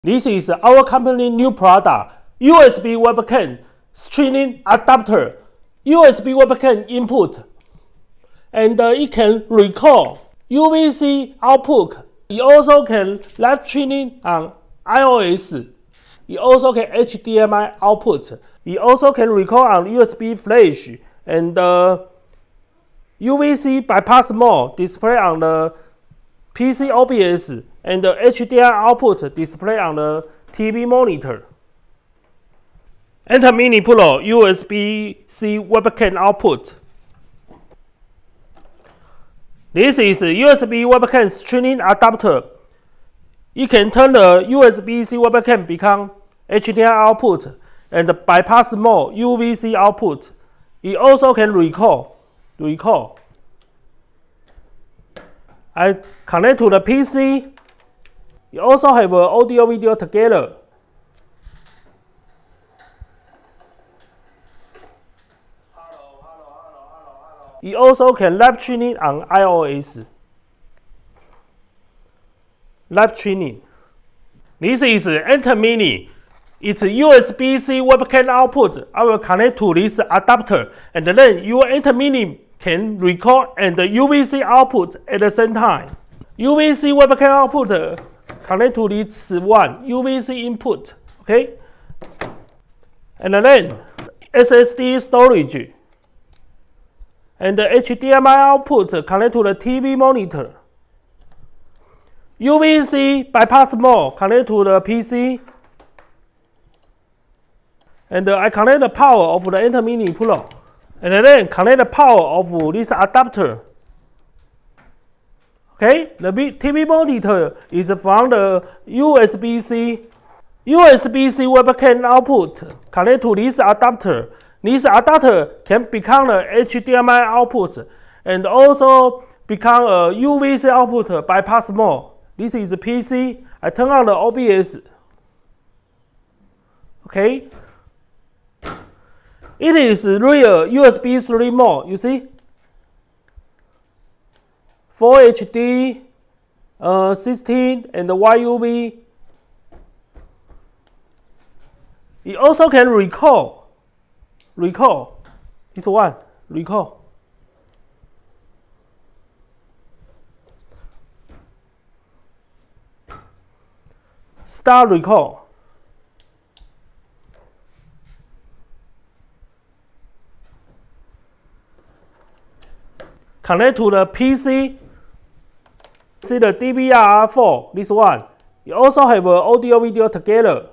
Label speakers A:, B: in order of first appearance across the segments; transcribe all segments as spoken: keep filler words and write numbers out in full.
A: This is our company new product, U S B webcam streaming adapter, U S B webcam input, and uh, it can record U V C output. It also can live streaming on iOS. It also can H D M I output. It also can record on U S B flash and uh, U V C bypass mode display on the P C O B S and the H D M I output display on the T V monitor. Enter Mini Pro U S B C webcam output. This is a U S B webcam streaming adapter. You can turn the U S B C webcam become H D M I output and bypass mode U V C output. It also can record. record. I connect to the P C. You also have uh, audio video together. Hello, hello, hello, hello, hello. You also can live streaming on iOS. Live streaming. This is Enter Mini. It's a U S B C webcam output. I will connect to this adapter, and then your Enter Mini can record and the U V C output at the same time. U V C webcam output uh, connect to this one U V C input, okay? And then S S D storage and the H D M I output uh, connect to the T V monitor. U V C bypass mode connect to the P C. And uh, I connect the power of the Enter Mini Pro. And then connect the power of this adapter. Okay, the T V monitor is from the U S B C. U S B C webcam output connect to this adapter. This adapter can become a H D M I output and also become a U V C output bypass mode. This is the P C. I turn on the O B S. Okay. It is real U S B three mode, you see? Full H D, uh, sixteen, and the Y U V. It also can record. Record. This one, record. Start record. Connect to the P C. See the D V R four, this one. You also have uh, audio video together.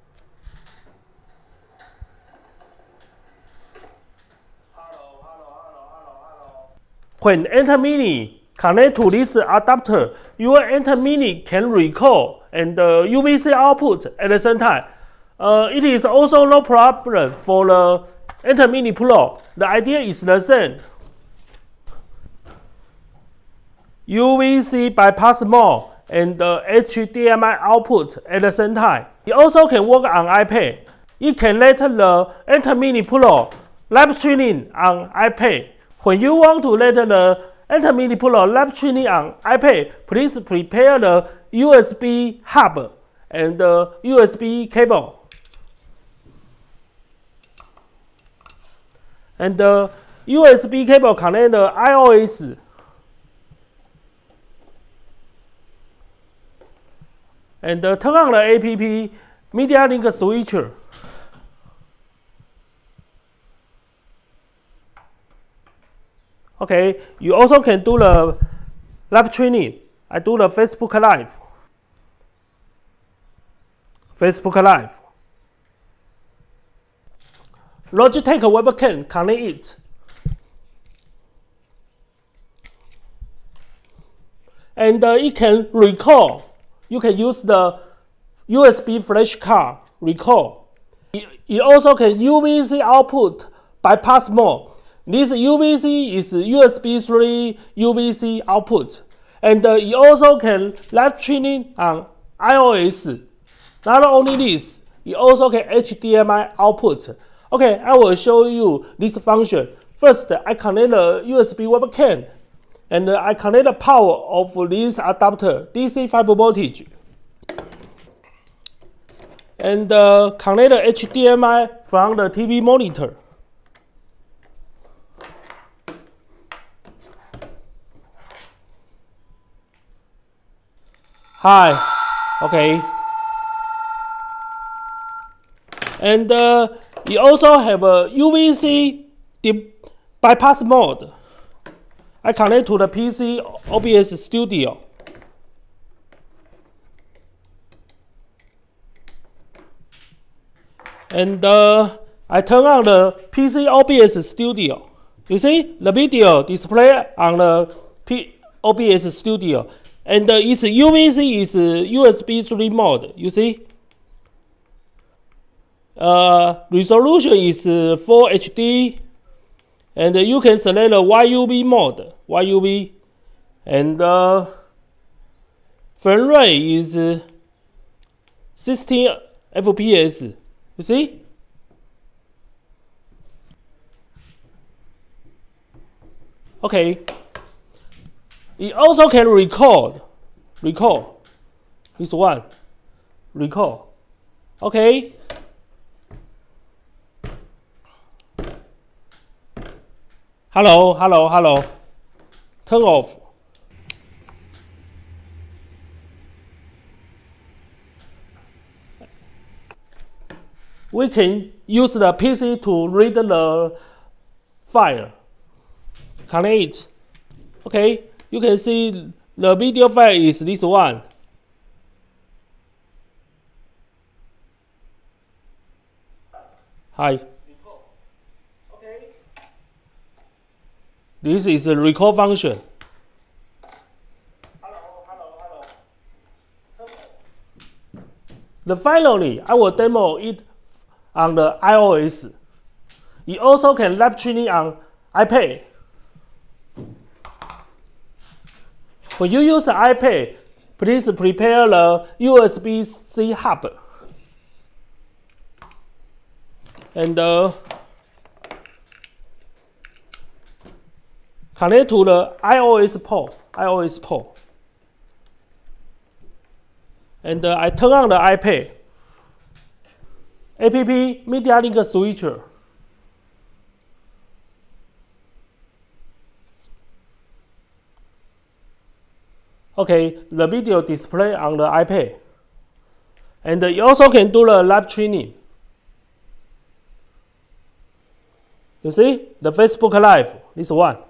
A: Hello, hello, hello, hello, hello. When Enter Mini connect to this adapter, your Enter Mini can record and the uh, U V C output at the same time. Uh, it is also no problem for the Enter Mini Pro. The idea is the same. U V C bypass mode and the H D M I output at the same time. It also can work on iPad. You can let the Enter Mini Pro live streaming on iPad. When you want to let the Enter Mini Pro live streaming on iPad, please prepare the U S B hub and the U S B cable. And the U S B cable connect the iOS. And uh, turn on the app Media Link switcher. Okay, you also can do the live streaming. I do the Facebook Live. Facebook Live. Logitech webcam, connect it. And uh, it can record. You can use the U S B flash card record. It, it also can U V C output bypass mode. This U V C is U S B three U V C output. And uh, it also can live streaming on iOS. Not only this, it also can H D M I output. Okay, I will show you this function. First, I connect the U S B webcam. And I connect the power of this adapter, D C five voltage. and uh, connect the H D M I from the T V monitor. Hi, okay. And uh, you also have a U V C bypass mode. I connect to the P C O B S Studio. And uh, I turn on the P C O B S Studio. You see the video display on the P O B S Studio. And uh, its U V C is uh, U S B three mode. You see? Uh, resolution is uh, Full H D. And uh, you can select the Y U V mode. Y U V. And uh, frame rate is uh, sixteen F P S. You see? Okay. It also can record. Record. This one. Record. Okay. Hello, hello, hello. Turn off. We can use the P C to read the file. Connect it. Okay, you can see the video file is this one. Hi. Okay. This is the record function. Hello, hello, hello. The finally, I will demo it on the iOS. It also can live streaming on iPad. When you use the iPad, please prepare the U S B C hub. And uh, connect to the iOS port. iOS port. And uh, I turn on the iPad. App Media Link Switcher. Okay, the video display on the iPad. And you also can do the live streaming. You see, the Facebook Live, this one.